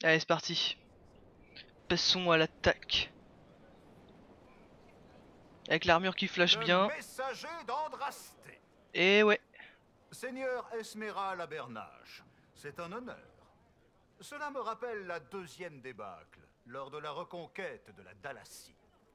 Allez, c'est parti. Passons à l'attaque. Avec l'armure qui flash Le bien. messager d'Andrasté. Et ouais. Seigneur Esméral à Bernache, c'est un honneur. Cela me rappelle la deuxième débâcle, lors de la reconquête de la Dalacie.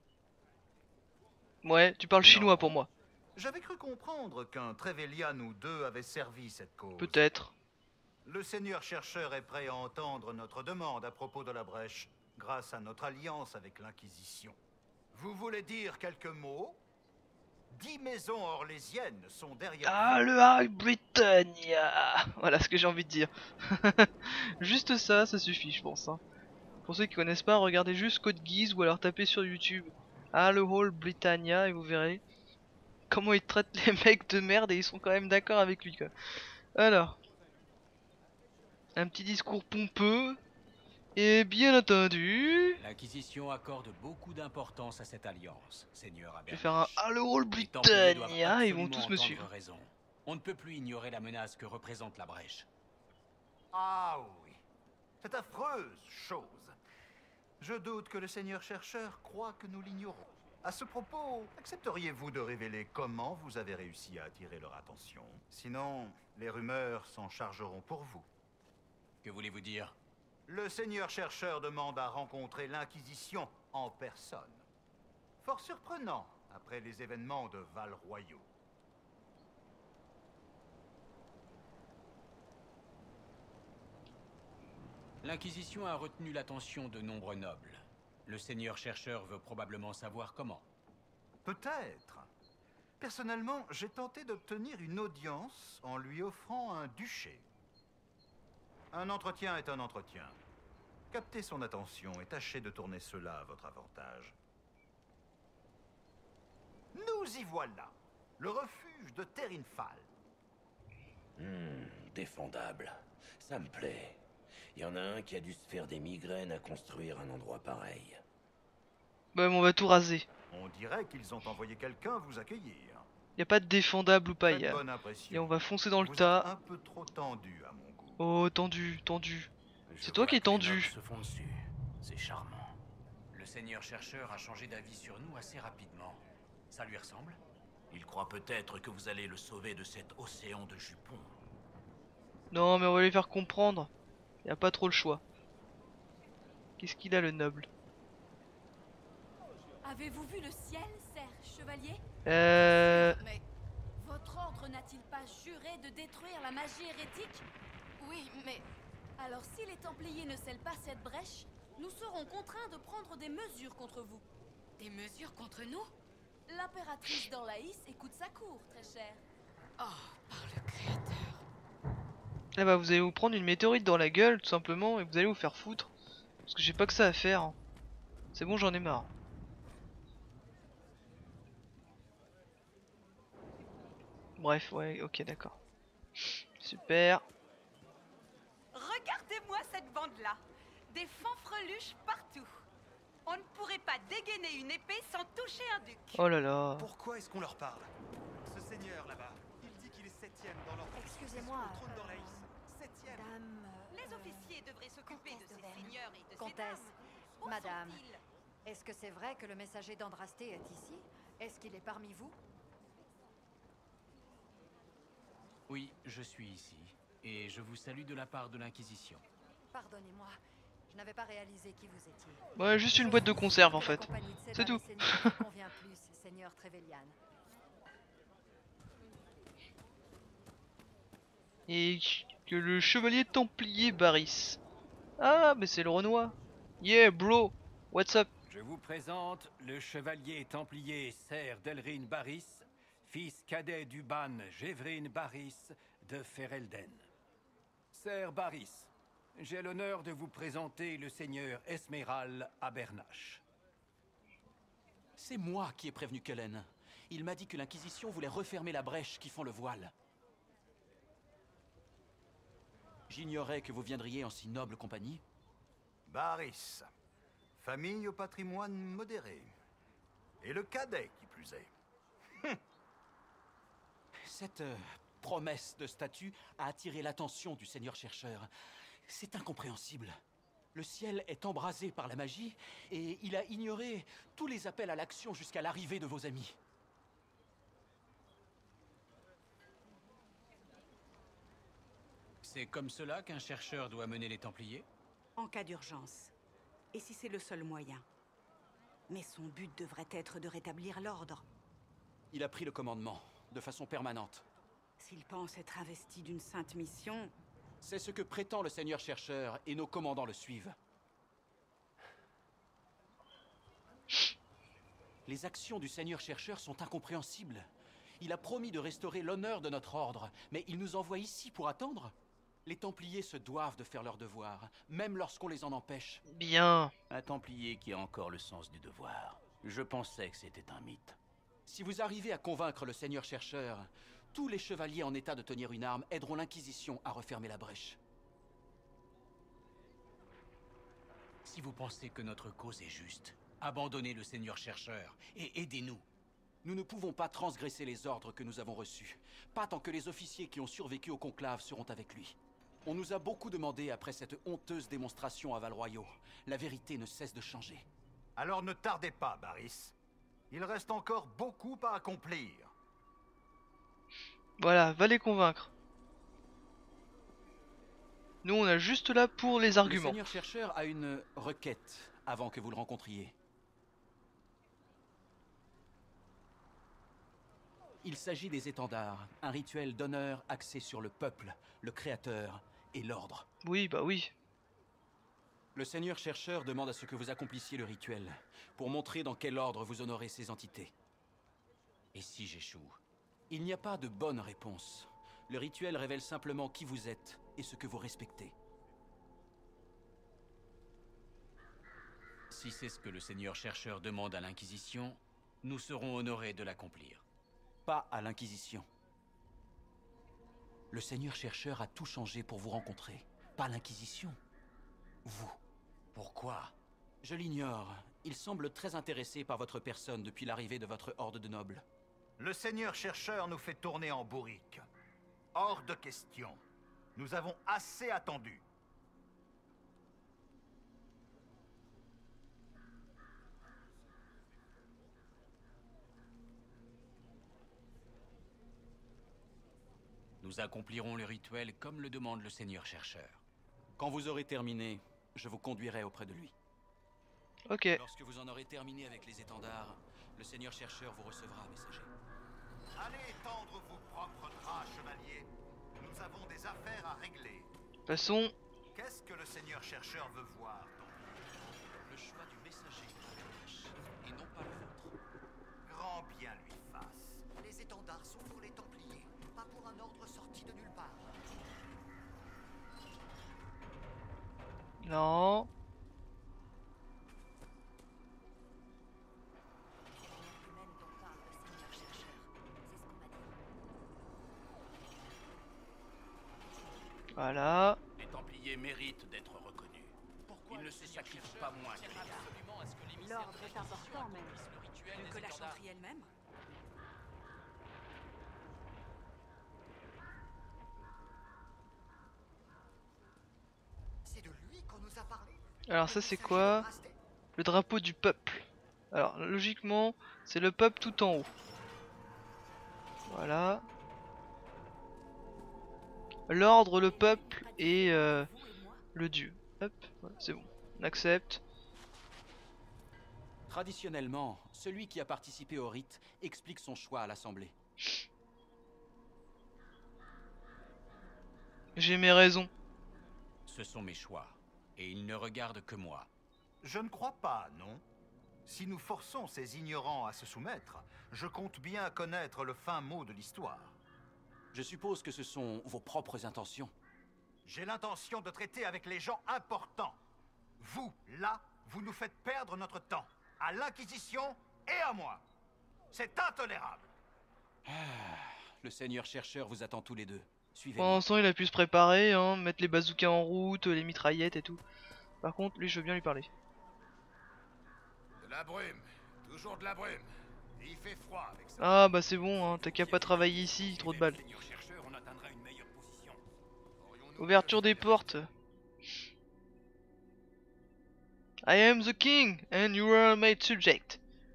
Ouais, tu parles chinois pour Non. moi. J'avais cru comprendre qu'un Trevelyan ou deux avait servi cette cause. Peut-être. Le seigneur chercheur est prêt à entendre notre demande à propos de la brèche, grâce à notre alliance avec l'Inquisition. Vous voulez dire quelques mots? 10 maisons orlésiennes sont derrière vous. Ah, le High Britannia. Voilà ce que j'ai envie de dire. Juste ça, ça suffit, je pense. Hein. Pour ceux qui connaissent pas, regardez juste Code Geass ou alors tapez sur YouTube. Ah, le Hall Britannia et vous verrez comment il traite les mecs de merde et ils sont quand même d'accord avec lui quoi. Alors, un petit discours pompeux et bien entendu, L'Inquisition accorde beaucoup d'importance à cette alliance, Seigneur je vais faire un Abernache. Hello All Les Templiers doivent Britannia et ils vont absolument tous me entendre suivre. raison. On ne peut plus ignorer la menace que représente la brèche. Ah oui, cette affreuse chose. Je doute que le seigneur chercheur croit que nous l'ignorons. À ce propos, accepteriez-vous de révéler comment vous avez réussi à attirer leur attention? Sinon, les rumeurs s'en chargeront pour vous. Que voulez-vous dire? Le seigneur chercheur demande à rencontrer l'Inquisition en personne. Fort surprenant, après les événements de Val-Royaux. L'Inquisition a retenu l'attention de nombreux nobles. Le Seigneur chercheur veut probablement savoir comment. Peut-être. Personnellement, j'ai tenté d'obtenir une audience en lui offrant un duché. Un entretien est un entretien. Captez son attention et tâchez de tourner cela à votre avantage. Nous y voilà. Le refuge de Terinfal. Défendable. Ça me plaît. Il y en a un qui a dû se faire des migraines à construire un endroit pareil. Bah, on va tout raser. On dirait qu'ils ont envoyé quelqu'un vous accueillir. Y a pas de défendable ou pas, Faites bonne impression. et on va foncer dans le Vous êtes tas. un peu trop tendu à mon goût. Oh, tendu, tendu. Je C'est toi qui vois es que les tendu. nobles se font dessus. C'est charmant. Le Seigneur chercheur a changé d'avis sur nous assez rapidement. Ça lui ressemble? Il croit peut-être que vous allez le sauver de cet océan de jupons. Non, mais on va lui faire comprendre. Y a pas trop le choix. Qu'est-ce qu'il a le noble? Avez-vous vu le ciel, Serre Chevalier? Mais Votre ordre n'a-t-il pas juré de détruire la magie hérétique? Oui, mais... Alors si les Templiers ne scellent pas cette brèche, nous serons contraints de prendre des mesures contre vous. Des mesures contre nous? L'impératrice d'Orlaïs écoute sa cour, très cher. Oh, par le Créateur. là bah vous allez vous prendre une météorite dans la gueule tout simplement et vous allez vous faire foutre. Parce que j'ai pas que ça à faire. Hein. C'est bon, j'en ai marre. Bref, ouais, ok, d'accord. Super. Regardez-moi cette bande-là. Des fanfreluches partout. On ne pourrait pas dégainer une épée sans toucher un duc. Oh là là. Pourquoi est-ce qu'on leur parle? Ce seigneur là-bas, il dit qu'il est 7ème dans l'ordre. Excusez-moi, Au trône d'Orlaïs. 7ème. Dame... Les officiers devraient s'occuper de Comtesse ces d'Auvergne. seigneurs et de ces Comtesse, dames. Où madame. sont-ils? Est-ce que c'est vrai que le messager d'Andrasté est ici? Est-ce qu'il est parmi vous? Oui, je suis ici. Et je vous salue de la part de l'Inquisition. Pardonnez-moi, je n'avais pas réalisé qui vous étiez. Ouais, juste une boîte de conserve en fait. C'est tout. Convient plus, Seigneur Trevelyan. Et que le chevalier templier Baris. Ah, mais c'est le Renoir. Yeah, bro. What's up? Je vous présente le chevalier templier Ser Delrine Baris, fils cadet du ban Gévrine Baris de Ferelden. Ser Baris, j'ai l'honneur de vous présenter le seigneur Esméral à Bernache. C'est moi qui ai prévenu Cullen. Il m'a dit que l'Inquisition voulait refermer la brèche qui font le voile. J'ignorais que vous viendriez en si noble compagnie. Baris, famille au patrimoine modéré. Et le cadet qui plus est. Cette promesse de statut a attiré l'attention du Seigneur chercheur. C'est incompréhensible. Le ciel est embrasé par la magie et il a ignoré tous les appels à l'action jusqu'à l'arrivée de vos amis. C'est comme cela qu'un chercheur doit mener les Templiers? En cas d'urgence. Et si c'est le seul moyen. Mais son but devrait être de rétablir l'ordre. Il a pris le commandement, de façon permanente. S'il pense être investi d'une sainte mission... C'est ce que prétend le Seigneur Chercheur, et nos commandants le suivent. Les actions du Seigneur Chercheur sont incompréhensibles. Il a promis de restaurer l'honneur de notre ordre, mais il nous envoie ici pour attendre. Les Templiers se doivent de faire leur devoir, même lorsqu'on les en empêche. Bien. Un Templier qui a encore le sens du devoir. Je pensais que c'était un mythe. Si vous arrivez à convaincre le Seigneur Chercheur, tous les chevaliers en état de tenir une arme aideront l'Inquisition à refermer la brèche. Si vous pensez que notre cause est juste, abandonnez le Seigneur Chercheur et aidez-nous. Nous ne pouvons pas transgresser les ordres que nous avons reçus, pas tant que les officiers qui ont survécu au conclave seront avec lui. On nous a beaucoup demandé après cette honteuse démonstration à Val-Royaux. La vérité ne cesse de changer. Alors ne tardez pas, Barris. Il reste encore beaucoup à accomplir. Voilà, va les convaincre. Nous on est juste là pour les arguments. Le Seigneur Chercheur a une requête avant que vous le rencontriez. Il s'agit des étendards, un rituel d'honneur axé sur le peuple, le créateur et l'ordre. Oui, bah oui. Le Seigneur Chercheur demande à ce que vous accomplissiez le rituel, pour montrer dans quel ordre vous honorez ces entités. Et si j'échoue? Il n'y a pas de bonne réponse. Le rituel révèle simplement qui vous êtes et ce que vous respectez. Si c'est ce que le Seigneur Chercheur demande à l'Inquisition, nous serons honorés de l'accomplir. Pas à l'Inquisition. Le Seigneur Chercheur a tout changé pour vous rencontrer. Pas l'Inquisition. Vous. Pourquoi? Je l'ignore. Il semble très intéressé par votre personne depuis l'arrivée de votre horde de nobles. Le Seigneur Chercheur nous fait tourner en bourrique. Hors de question. Nous avons assez attendu. Nous accomplirons le rituel comme le demande le Seigneur Chercheur. Quand vous aurez terminé, je vous conduirai auprès de lui. Ok. Lorsque vous en aurez terminé avec les étendards, le Seigneur Chercheur vous recevra, messager. Allez étendre vos propres draps, chevaliers. Nous avons des affaires à régler. De toute façon, Qu'est-ce que le Seigneur Chercheur veut voir? Le choix du messager de la brèche, et non pas le vôtre. Grand bien lui fasse. Les étendards sont pour les Templiers, pas pour un ordre sorti de nulle part. non. Humaine dont parle le Seigneur Chercheur. C'est ce qu'on m'a dit. Voilà. Les Templiers méritent d'être reconnus. Ils ne se sacrifient pas moins que les gardes. L'ordre est important même. Plus que la chanterie elle-même. C'est de lui qu'on nous a parlé. Alors ça c'est quoi? Le drapeau du peuple. Alors logiquement c'est le peuple tout en haut. Voilà. L'ordre, le peuple et le dieu. Hop, voilà, c'est bon. On accepte. Traditionnellement, celui qui a participé au rite explique son choix à l'Assemblée. J'ai mes raisons. Ce sont mes choix, et ils ne regardent que moi. Je ne crois pas, non. Si nous forçons ces ignorants à se soumettre, je compte bien connaître le fin mot de l'histoire. Je suppose que ce sont vos propres intentions. J'ai l'intention de traiter avec les gens importants. Vous, là, vous nous faites perdre notre temps. À l'Inquisition et à moi. C'est intolérable. Le Seigneur Chercheur vous attend tous les deux. Pour Suivez-moi. l'instant il a pu se préparer, hein, mettre les bazookas en route, les mitraillettes et tout. Par contre lui je veux bien lui parler. De la brume. Toujours de la brume. Et il fait froid avec ça. Ah bah c'est bon, hein, t'as qu'à pas travailler ici, trop de balles. Seigneur Chercheur, on atteindra une meilleure position. Ouverture des portes. I am the king and you are my subject.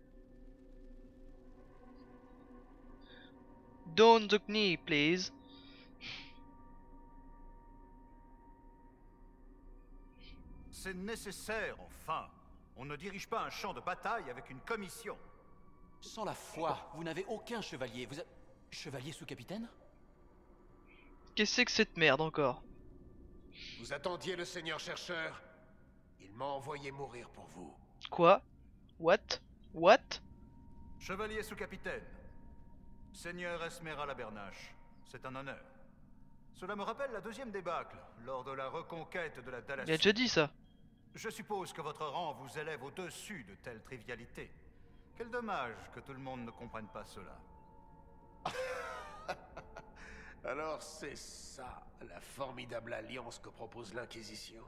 Down the knee, please. C'est nécessaire, enfin. On ne dirige pas un champ de bataille avec une commission. Sans la foi, vous n'avez aucun chevalier. Vous êtes... Chevalier sous-capitaine? Qu'est-ce que cette merde encore? Vous attendiez le seigneur chercheur? Il m'a envoyé mourir pour vous. Quoi? What? What? Chevalier sous-capitaine. Seigneur Esmeralda Bernache, c'est un honneur. Cela me rappelle la deuxième débâcle, lors de la reconquête de la Dallas. Il a déjà dit ça. Je suppose que votre rang vous élève au-dessus de telles trivialités. Quel dommage que tout le monde ne comprenne pas cela. Alors c'est ça, la formidable alliance que propose l'Inquisition?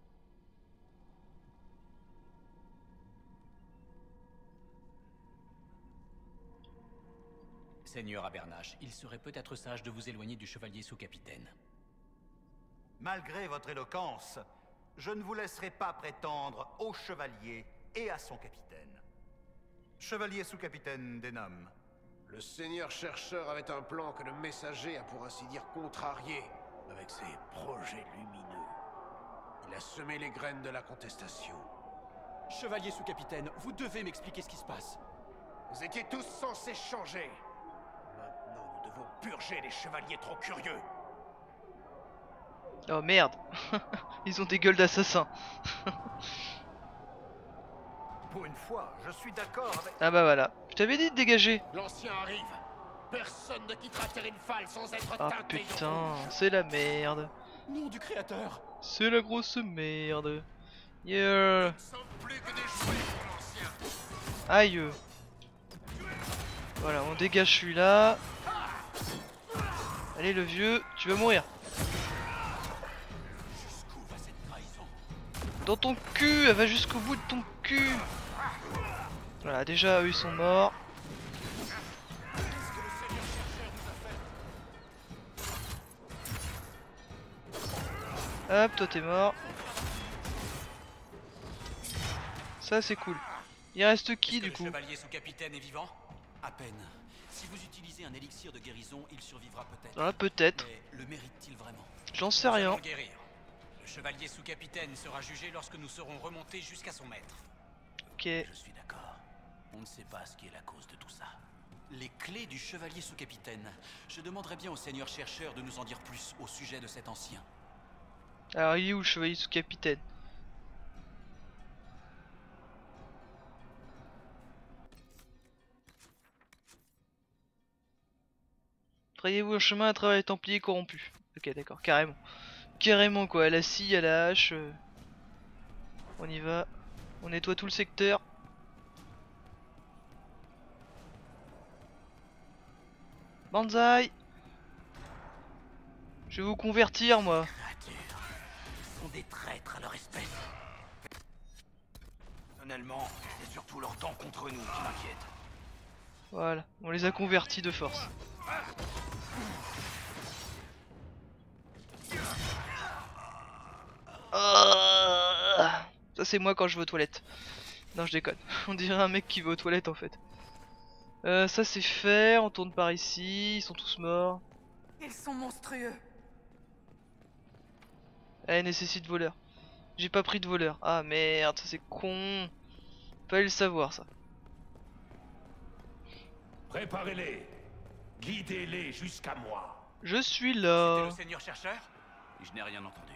Seigneur Abernache, il serait peut-être sage de vous éloigner du chevalier sous-capitaine. Malgré votre éloquence, je ne vous laisserai pas prétendre au chevalier et à son capitaine. Chevalier sous-capitaine Denham. Le seigneur chercheur avait un plan que le messager a pour ainsi dire contrarié avec ses projets lumineux. Il a semé les graines de la contestation. Chevalier sous-capitaine, vous devez m'expliquer ce qui se passe. Vous étiez tous censés changer. Maintenant, nous devons purger les chevaliers trop curieux. Oh merde. Ils ont des gueules d'assassins. Pour une fois, je suis d'accord avec... Ah bah voilà. Je t'avais dit de dégager. L'ancien arrive. Personne ne quittera Terinfal sans être Ah teinté de putain, rouge. c'est la merde. Nom du créateur. C'est la grosse merde. Yeah. Plus que des jouets pour l'ancien. Aïe. Voilà, on dégage celui-là. Allez le vieux, tu vas mourir. Jusqu'où va cette trahison? Dans ton cul, elle va jusqu'au bout de ton cul. Voilà, déjà eux ils sont morts. Hop, toi t'es mort. Ça c'est cool. Il reste qui du coup? Le chevalier sous-capitaine est vivant? À peine. Si vous utilisez un élixir de guérison, il survivra peut-être. Ah peut-être. Mais le mérite-t-il vraiment? J'en sais Nous rien. allons guérir. Le chevalier sous-capitaine sera jugé lorsque nous serons remontés jusqu'à son maître. Ok. Je suis d'accord. On ne sait pas ce qui est la cause de tout ça. Les clés du chevalier sous-capitaine. Je demanderais bien au seigneur chercheur de nous en dire plus au sujet de cet ancien. Alors il est où le chevalier sous-capitaine? Frayez-vous un chemin à travers les Templiers corrompus. Ok d'accord, carrément. Carrément quoi, à la scie, à la hache. On y va. On nettoie tout le secteur. Banzai. Je vais vous convertir moi. Ils sont des traîtres à leur espèce. Personnellement, c'est surtout leur temps contre nous qui m'inquiète. Voilà, on les a convertis de force. Ça c'est moi quand je vais aux toilettes. Non je déconne, on dirait un mec qui va aux toilettes en fait. Ça c'est fait, on tourne par ici, ils sont tous morts. Ils sont monstrueux. Elle nécessite voleur. J'ai pas pris de voleur. Ah merde, ça c'est con. Fallait le savoir ça. Préparez-les. Guidez-les jusqu'à moi. Je suis là. C'était le seigneur chercheur? Je n'ai rien entendu.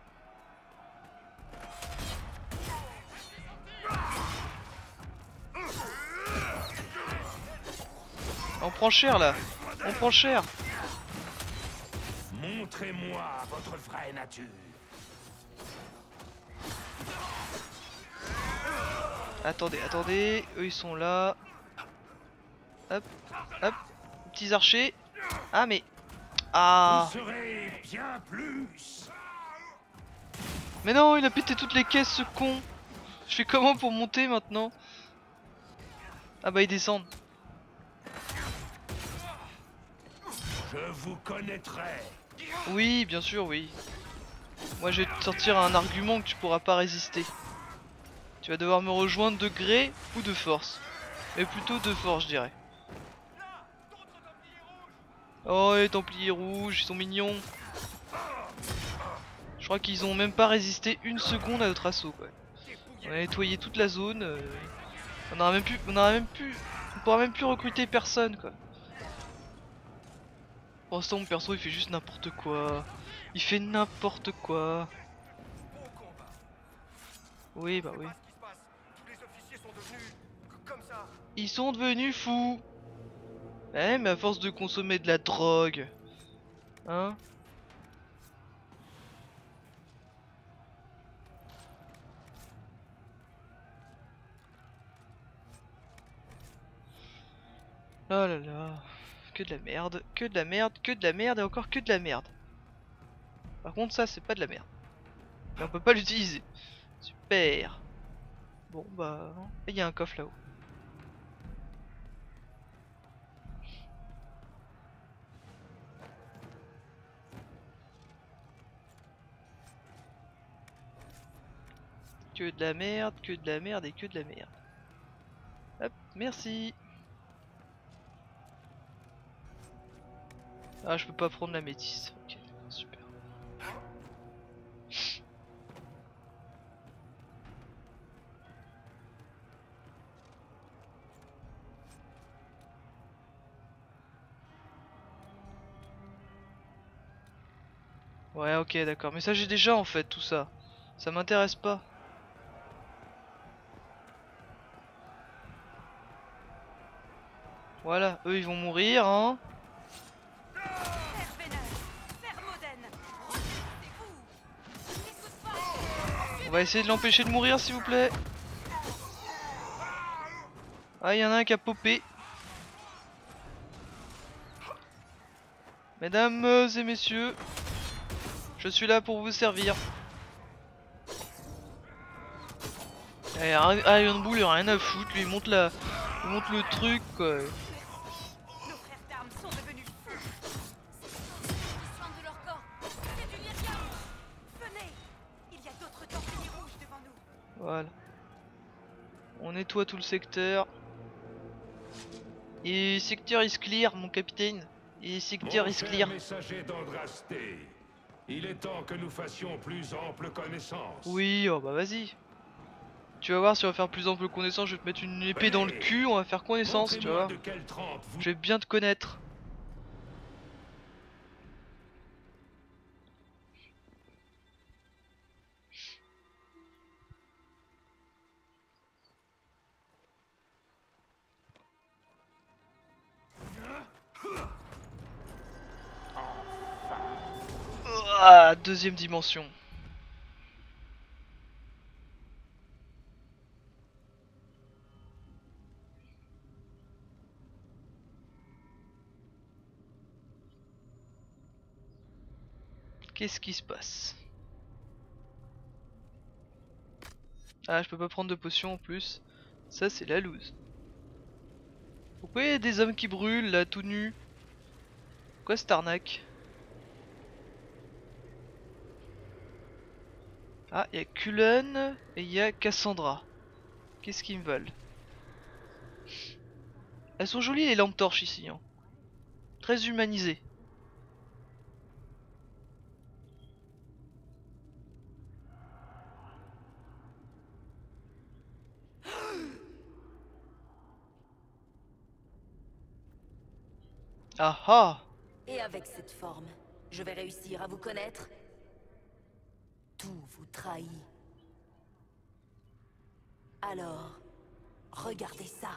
On prend cher là. On prend cher. Montrez-moi votre vraie nature. Attendez, attendez. Eux ils sont là. Hop, hop. Petits archers. Ah mais... Ah. Vous serez bien plus. Mais non, il a pété toutes les caisses ce con. Je fais comment pour monter maintenant? Ah bah ils descendent. Je vous connaîtrai. Oui, bien sûr, oui. Moi je vais te sortir un argument que tu pourras pas résister. Tu vas devoir me rejoindre de gré ou de force. Mais plutôt de force, je dirais. Oh, les Templiers rouges, ils sont mignons. Je crois qu'ils ont même pas résisté une seconde à notre assaut, quoi. On a nettoyé toute la zone. On pourra même plus recruter personne, quoi. Pour l'instant, mon perso, il fait juste n'importe quoi. Il fait n'importe quoi. Oui, bah oui. Ils sont devenus fous. Eh, mais à force de consommer de la drogue. Hein? Oh là là. Que de la merde, que de la merde, que de la merde et encore que de la merde. Par contre, ça, c'est pas de la merde. Mais on peut pas l'utiliser. Super. Bon, bah... il y a un coffre là-haut. Que de la merde, que de la merde et que de la merde. Hop, merci. Ah, je peux pas prendre la métisse. Ok, super. Ouais, ok, d'accord. Mais ça, j'ai déjà en fait tout ça. Ça m'intéresse pas. Voilà, eux ils vont mourir, hein. On va essayer de l'empêcher de mourir, s'il vous plaît. Ah, il y en a un qui a popé. Mesdames et messieurs, je suis là pour vous servir. Iron Bull, il a rien à foutre, lui il monte le truc, quoi. Voilà. On nettoie tout le secteur. Et secteur is clear, mon capitaine. Et secteur is clear. Messager d'Andrasté, il est temps que nous fassions plus ample connaissance. Oui, oh bah vas-y. Tu vas voir, si on va faire plus ample connaissance, je vais te mettre une épée dans le cul, on va faire connaissance, tu vois. Je vais bien te connaître. Ah, deuxième dimension. Qu'est-ce qui se passe? Ah, je peux pas prendre de potion en plus. Ça, c'est la loose. Pourquoi il y a des hommes qui brûlent là, tout nus? Pourquoi cette arnaque? Ah, il y a Cullen et il y a Cassandra. Qu'est-ce qu'ils me veulent? Elles sont jolies les lampes torches ici, hein. Très humanisées. Ah ah! Et avec cette forme, je vais réussir à vous connaître. Tout vous trahit. Alors, regardez ça.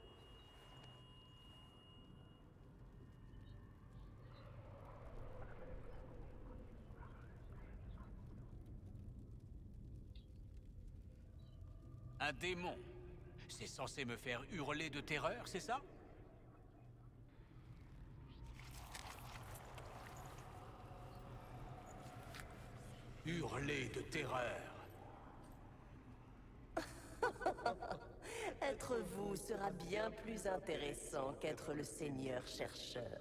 Un démon. C'est censé me faire hurler de terreur, c'est ça? Hurler de terreur. Être vous sera bien plus intéressant qu'être le seigneur chercheur.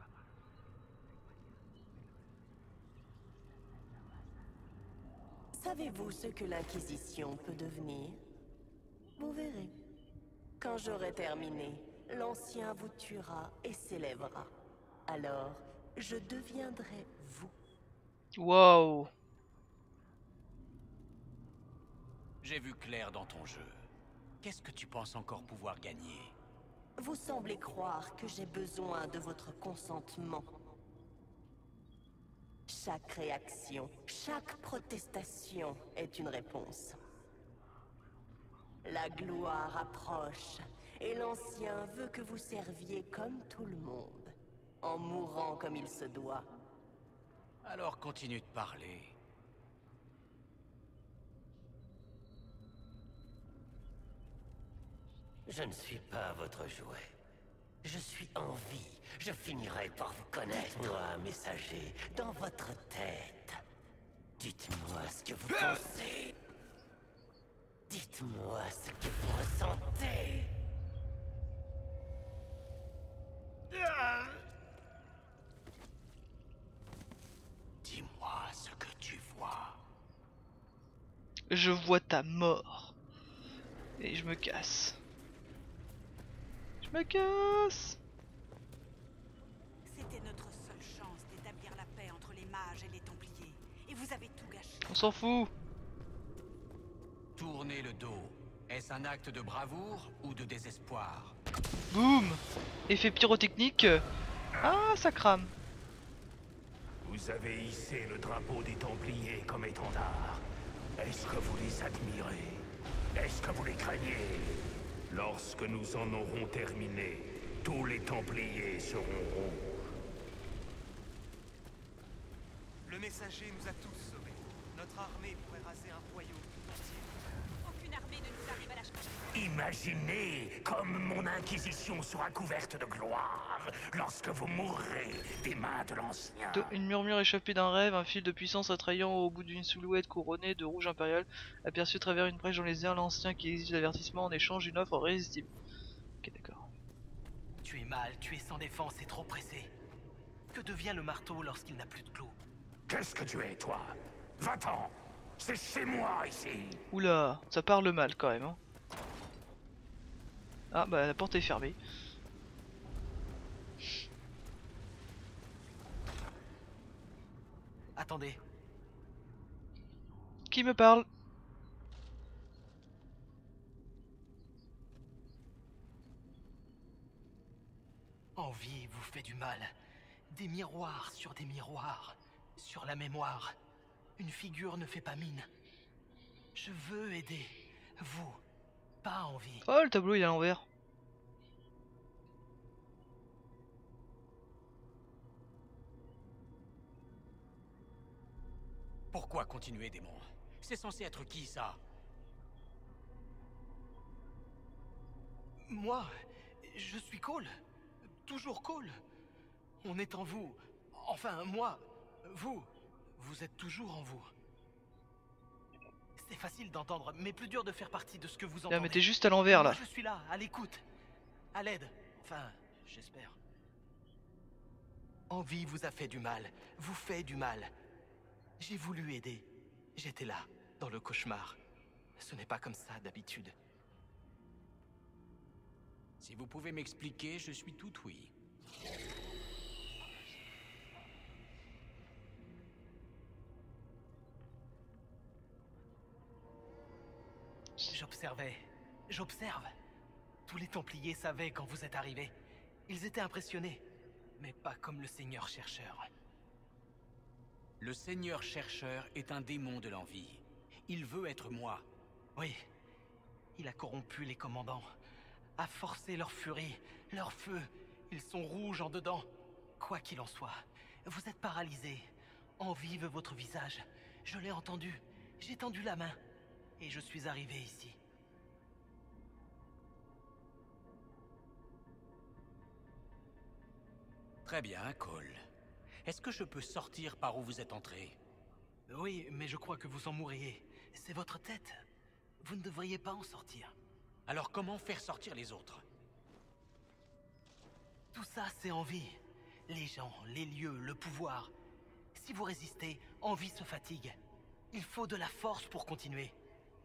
Ça Savez-vous ce que l'Inquisition peut devenir? Vous verrez. Quand j'aurai terminé, l'Ancien vous tuera et s'élèvera. Alors, je deviendrai vous. Waouh. J'ai vu clair dans ton jeu. Qu'est-ce que tu penses encore pouvoir gagner? Vous semblez croire que j'ai besoin de votre consentement. Chaque réaction, chaque protestation est une réponse. La gloire approche, et l'Ancien veut que vous serviez comme tout le monde, en mourant comme il se doit. Alors continue de parler. Je ne suis pas votre jouet. Je suis en vie. Je finirai par vous connaître. Dites-moi, messager, dans votre tête. Dites-moi ce que vous pensez. Dites-moi ce que vous ressentez. Dis-moi ce que tu vois. Je vois ta mort. Et je me casse. Je me casse. C'était notre seule chance d'établir la paix entre les mages et les Templiers. Et vous avez tout gâché. On s'en fout. Tourner le dos. Est-ce un acte de bravoure ou de désespoir? Boum. Effet pyrotechnique. Ah, ça crame. Vous avez hissé le drapeau des Templiers comme étendard. Est-ce que vous les admirez? Est-ce que vous les craignez? Lorsque nous en aurons terminé, tous les Templiers seront rouges. Le messager nous a tous sauvés. Notre armée pourrait raser un royaume entier. Aucune armée ne nous arrive à la cheville. Imaginez comme mon Inquisition sera couverte de gloire lorsque vous mourrez des mains de l'Ancien. Une murmure échappée d'un rêve, un fil de puissance attrayant au bout d'une silhouette couronnée de rouge impérial, aperçu à travers une brèche dans les airs, l'Ancien qui exige l'avertissement en échange d'une offre irrésistible. Ok, d'accord. Tu es mal, tu es sans défense et trop pressé. Que devient le marteau lorsqu'il n'a plus de clous? Qu'est-ce que tu es, toi? Va-t'en! C'est chez moi, ici! Oula, ça parle mal quand même, hein. Ah bah la porte est fermée. Attendez. Qui me parle? Envie vous fait du mal. Des miroirs sur des miroirs. Sur la mémoire. Une figure ne fait pas mine. Je veux aider. Vous. Pas envie. Oh, le tableau il est à l'envers. Pourquoi continuer, démon? C'est censé être qui, ça? Moi, je suis Cole. Toujours Cole. On est en vous. Enfin, moi, vous. Vous êtes toujours en vous. C'est facile d'entendre, mais plus dur de faire partie de ce que vous entendez. Là, mais t'es juste à l'envers, là. Moi, je suis là, à l'écoute. À l'aide. Enfin, j'espère. Envie vous a fait du mal. Vous fait du mal. J'ai voulu aider. J'étais là, dans le cauchemar. Ce n'est pas comme ça d'habitude. Si vous pouvez m'expliquer, je suis tout oui. J'observais. J'observe. Tous les Templiers savaient quand vous êtes arrivés. Ils étaient impressionnés. Mais pas comme le Seigneur Chercheur. Le Seigneur Chercheur est un démon de l'envie. Il veut être moi. Oui. Il a corrompu les commandants. A forcé leur furie, leur feu. Ils sont rouges en dedans. Quoi qu'il en soit, vous êtes paralysés. Envie veut votre visage. Je l'ai entendu. J'ai tendu la main. Et je suis arrivé ici. Très bien, Cole. Est-ce que je peux sortir par où vous êtes entré? Oui, mais je crois que vous en mourriez. C'est votre tête. Vous ne devriez pas en sortir. Alors comment faire sortir les autres? Tout ça, c'est envie. Les gens, les lieux, le pouvoir. Si vous résistez, envie se fatigue. Il faut de la force pour continuer.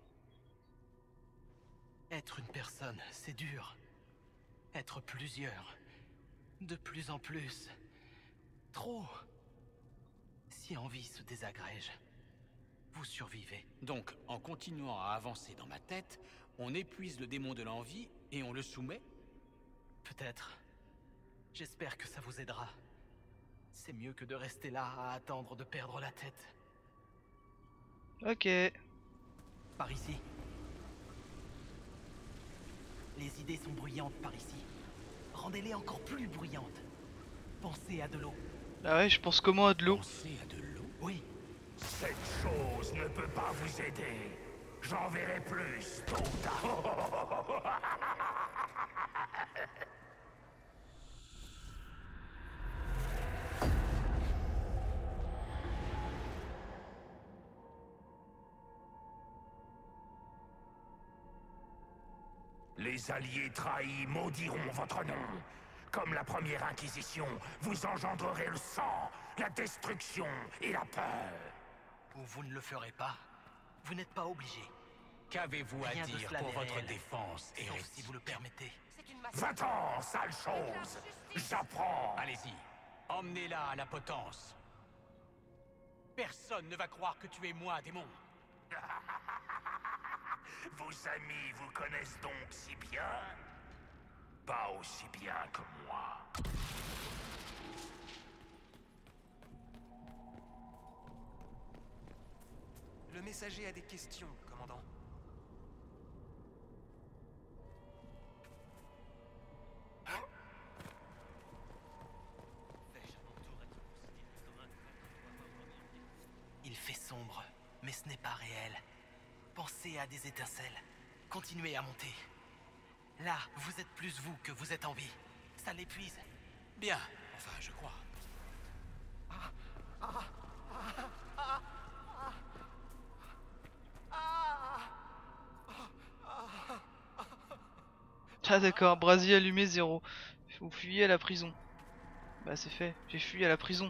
Être une personne, c'est dur. Être plusieurs. De plus en plus. Trop. Si envie se désagrège, vous survivez. Donc, en continuant à avancer dans ma tête, on épuise le démon de l'envie et on le soumet? Peut-être. J'espère que ça vous aidera. C'est mieux que de rester là à attendre de perdre la tête. Ok. Par ici. Les idées sont bruyantes par ici. Rendez-les encore plus bruyantes. Pensez à de l'eau. Ah ouais, je pense comment à de l'eau? Pensez à de l'eau? Oui. Cette chose ne peut pas vous aider. J'en verrai plus tôt ou tard. Les alliés trahis maudiront votre nom. Comme la première Inquisition, vous engendrerez le sang, la destruction et la peur. Ou vous ne le ferez pas. Vous n'êtes pas obligé. Qu'avez-vous à Rien de dire cela pour n'est votre réel. défense, Sauf hérétique? si vous le permettez. Va-t'en, sale chose. J'apprends. Allez-y, emmenez-la à la potence. Personne ne va croire que tu es moi, démon. Vos amis vous connaissent donc si bien? Pas aussi bien que moi. Le messager a des questions, commandant. Il fait sombre, mais ce n'est pas réel. Pensez à des étincelles. Continuez à monter. Là, vous êtes plus vous que vous êtes en vie. Ça l'épuise. Bien, enfin, je crois. Ah d'accord, brasier allumé 0. Vous fuyez à la prison. Bah c'est fait, j'ai fui à la prison.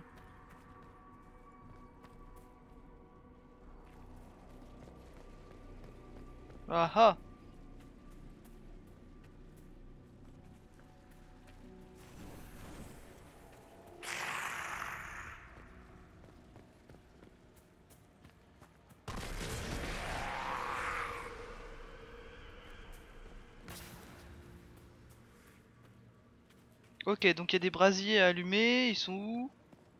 Ah ah. Ok, donc il y a des brasiers à allumer, ils sont où?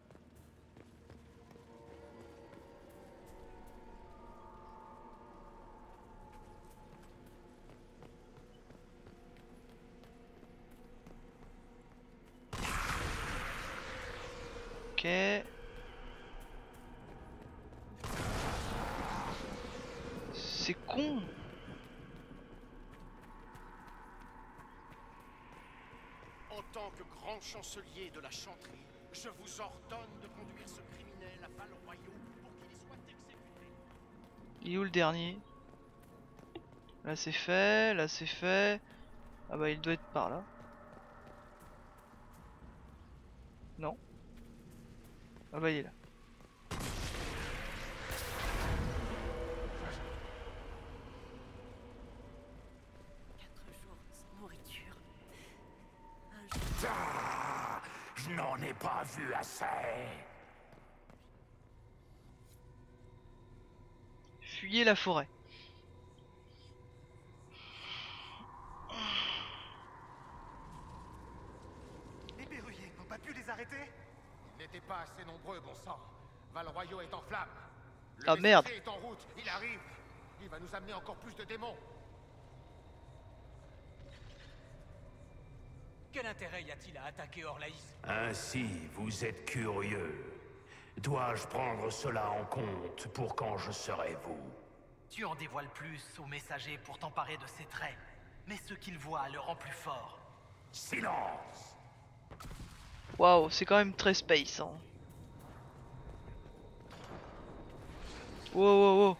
Ok. C'est con. En tant que grand chancelier de la chanterie, je vous ordonne de conduire ce criminel à Val-Royaux pour qu'il y soit exécuté. Il est où le dernier? Là c'est fait, là c'est fait. Ah bah il doit être par là. Non. Ah bah il est là. Ah, je n'en ai pas vu assez. Fuyez la forêt. Les berruyers n'ont pas pu les arrêter? Ils n'étaient pas assez nombreux, bon sang. Val-Royaux est en flammes. Ah merde. messager est en route, il arrive. Il va nous amener encore plus de démons. Quel intérêt y a-t-il à attaquer Orlaïs? Ainsi, vous êtes curieux. Dois-je prendre cela en compte pour quand je serai vous? Tu en dévoiles plus au messager pour t'emparer de ses traits. Mais ce qu'il voit le rend plus fort. Silence! Waouh, c'est quand même très space hein. Wow wow wow.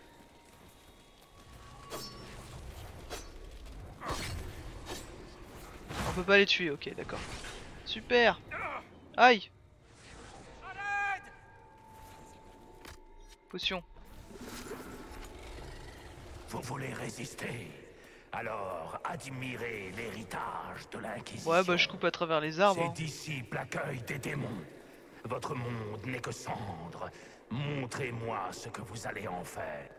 On peut pas les tuer, ok d'accord. Super. Aïe. Potion. Vous voulez résister? Alors, admirez l'héritage de l'Inquisition. Ouais, bah je coupe à travers les arbres. Ces disciples accueillent des démons. Votre monde n'est que cendre. Montrez-moi ce que vous allez en faire.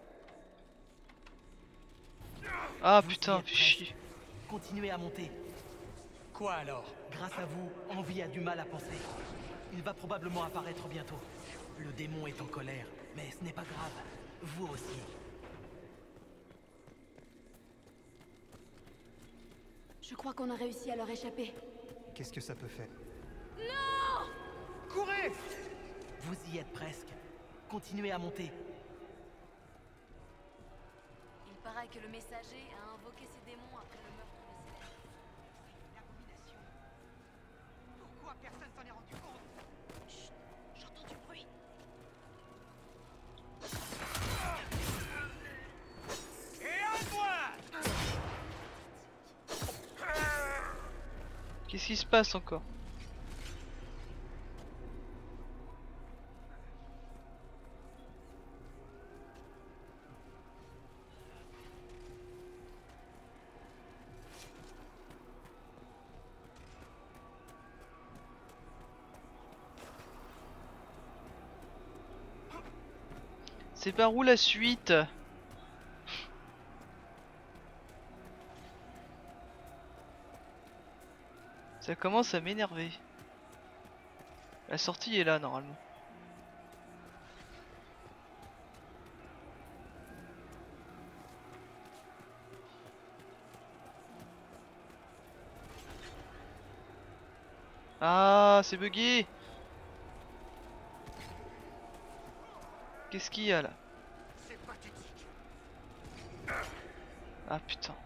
Ah Vous y putain, êtes fais chier. Continuez à monter. Quoi alors? Grâce à vous, Envie a du mal à penser. Il va probablement apparaître bientôt. Le démon est en colère, mais ce n'est pas grave. Vous aussi. Je crois qu'on a réussi à leur échapper. Qu'est-ce que ça peut faire? Non! Courez! Vous y êtes presque. Continuez à monter. Il paraît que le messager a invoqué ces démons après le meurtre de Céleste. L'abomination. Pourquoi personne s'en est rendu compte? Chut, j'entends du bruit. Et à moi! Qu'est-ce qui se passe encore? C'est par où la suite? Ça commence à m'énerver. La sortie est là normalement. Ah, c'est bugué. Qu'est-ce qu'il y a là? C'est pathétique. Ah putain.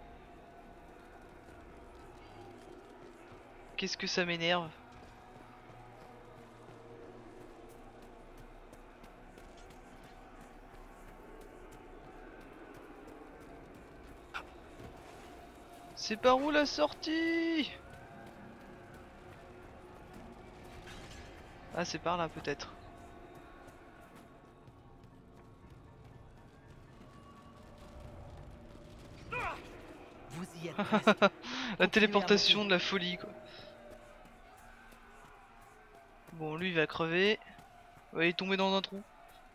Qu'est-ce que ça m'énerve. C'est par où la sortie? Ah, c'est par là peut-être. Vous y êtes presque. La téléportation de la folie quoi. Bon, lui il va crever. Ouais, il est tombé dans un trou.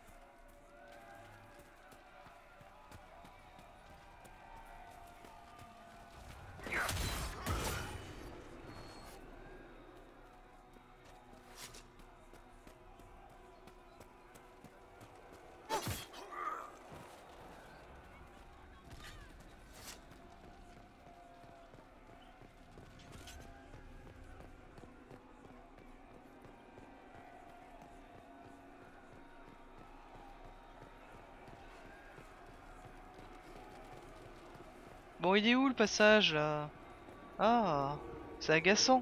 Bon, il est où le passage là? Ah, c'est agaçant.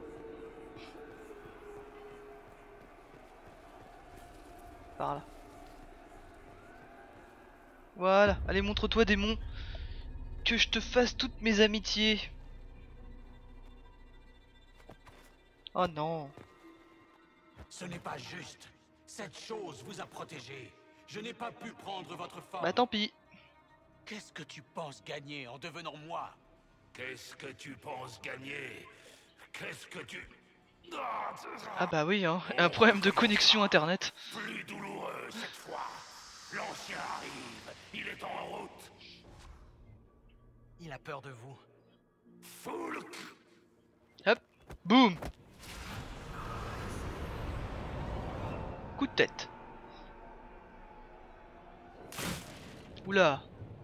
Par là. Voilà, allez montre-toi démon. Que je te fasse toutes mes amitiés. Oh non. Ce n'est pas juste. Cette chose vous a protégé. Je n'ai pas pu prendre votre forme. Bah tant pis. Qu'est-ce que tu penses gagner en devenant moi? Qu'est-ce que tu penses gagner? Qu'est-ce que tu... Ah bah oui, hein, un problème de connexion internet. Plus douloureux cette fois. L'ancien arrive. Il est en route. Il a peur de vous. Foulk. Hop, boum. Coup de tête. Oula.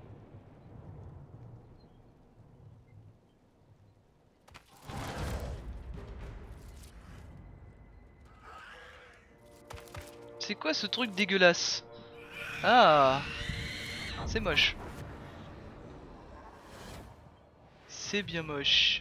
C'est quoi ce truc dégueulasse? Ah, c'est moche. C'est bien moche.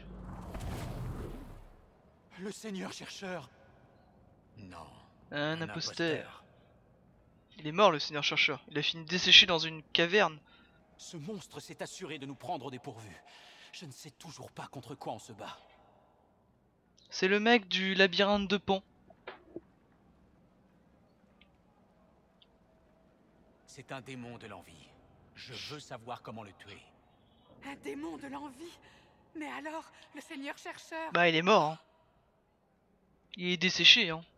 Le Seigneur chercheur. Non. Un imposteur. Il est mort le Seigneur chercheur. Il a fini desséché dans une caverne. Ce monstre s'est assuré de nous prendre au dépourvu. Je ne sais toujours pas contre quoi on se bat. C'est le mec du labyrinthe de Pan. C'est un démon de l'envie. Je veux savoir comment le tuer. Un démon de l'envie? Mais alors, le Seigneur chercheur... Bah il est mort hein. Il est desséché hein.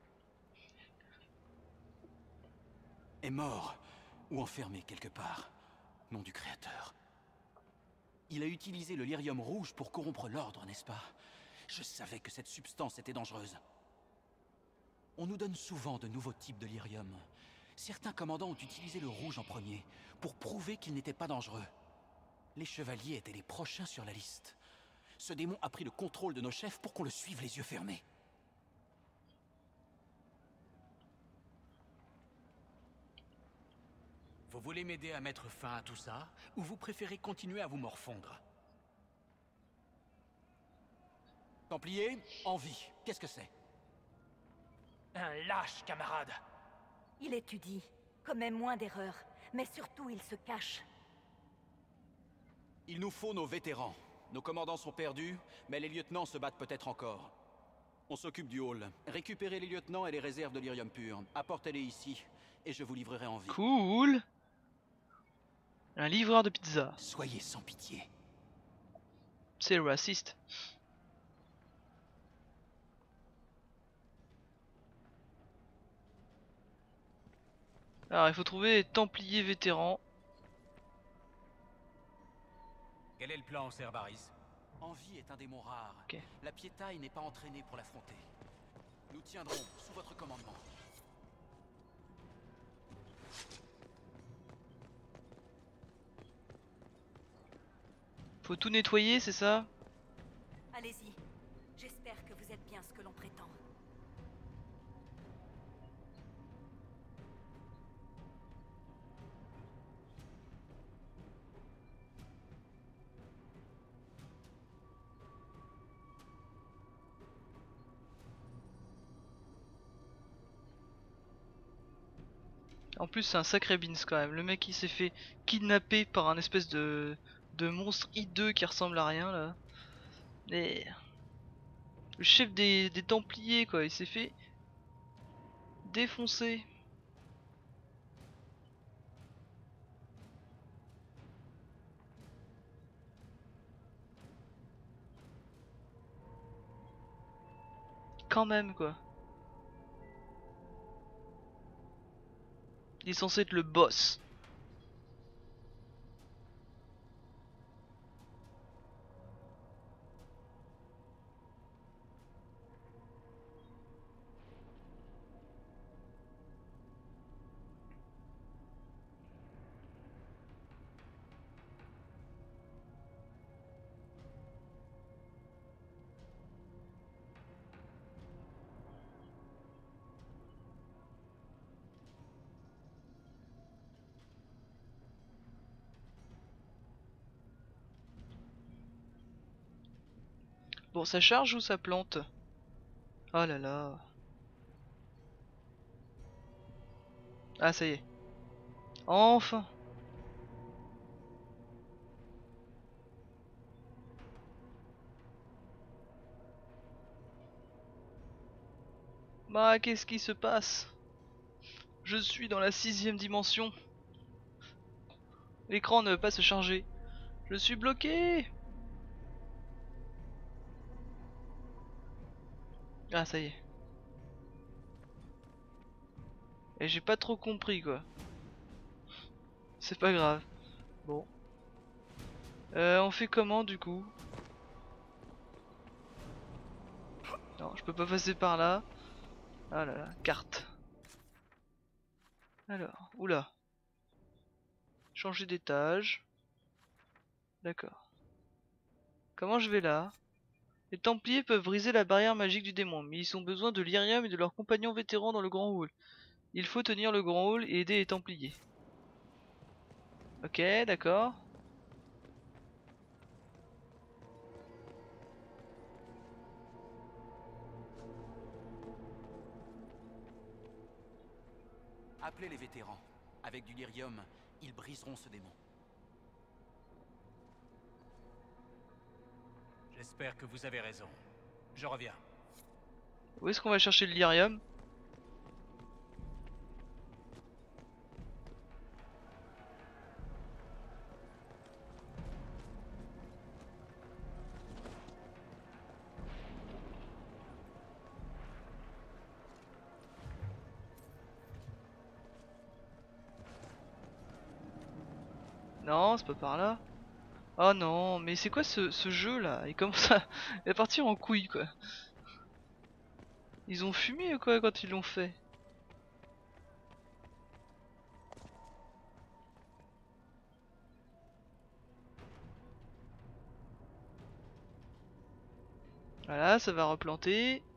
Est mort ou enfermé quelque part. Nom du créateur. Il a utilisé le lyrium rouge pour corrompre l'ordre, n'est-ce pas? Je savais que cette substance était dangereuse. On nous donne souvent de nouveaux types de lyrium. Certains commandants ont utilisé le rouge en premier, pour prouver qu'il n'était pas dangereux. Les chevaliers étaient les prochains sur la liste. Ce démon a pris le contrôle de nos chefs pour qu'on le suive les yeux fermés. Vous voulez m'aider à mettre fin à tout ça, ou vous préférez continuer à vous morfondre? Templier, en vie, qu'est-ce que c'est? Un lâche, camarade. Il étudie, commet moins d'erreurs, mais surtout il se cache. Il nous faut nos vétérans. Nos commandants sont perdus, mais les lieutenants se battent peut-être encore. On s'occupe du hall. Récupérez les lieutenants et les réserves de lyrium pur. Apportez-les ici, et je vous livrerai en vie. Cool. Un livreur de pizza. Soyez sans pitié. C'est raciste. Alors il faut trouver les Templiers vétérans. Quel est le plan, Ser Baris? Envie est un démon rare. Okay. La Pietae n'est pas entraînée pour l'affronter. Nous tiendrons sous votre commandement. Faut tout nettoyer, c'est ça? Allez-y. J'espère que vous êtes bien ce que l'on prétend. En plus c'est un sacré beans quand même. Le mec il s'est fait kidnapper par un espèce de monstre hideux qui ressemble à rien là. Et le chef des Templiers quoi, il s'est fait défoncer. Quand même quoi. Il est censé être le boss. Bon, ça charge ou ça plante? Oh là là. Ah ça y est. Enfin. Bah qu'est-ce qui se passe? Je suis dans la 6ème dimension. L'écran ne veut pas se charger. Je suis bloqué. Ah ça y est. Et j'ai pas trop compris quoi. C'est pas grave. Bon. On fait comment du coup? Non, je peux pas passer par là. Ah là là, carte. Alors, oula. Changer d'étage. D'accord. Comment je vais là? Les Templiers peuvent briser la barrière magique du démon, mais ils ont besoin de lyrium et de leurs compagnons vétérans dans le grand hall. Il faut tenir le grand hall et aider les Templiers. Ok, d'accord. Appelez les vétérans. Avec du lyrium, ils briseront ce démon. J'espère que vous avez raison. Je reviens. Où est-ce qu'on va chercher le lyrium? Non, c'est pas par là. Oh non, mais c'est quoi ce jeu là? Il commence à partir en couille quoi. Ils ont fumé ou quoi quand ils l'ont fait? Voilà, ça va replanter.